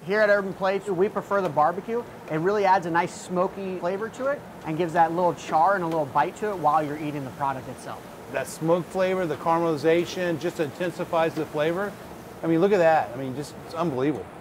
Here at Urban Plates, we prefer the barbecue. It really adds a nice smoky flavor to it and gives that little char and a little bite to it while you're eating the product itself. That smoke flavor, the caramelization just intensifies the flavor. I mean, look at that. I mean, just, it's unbelievable.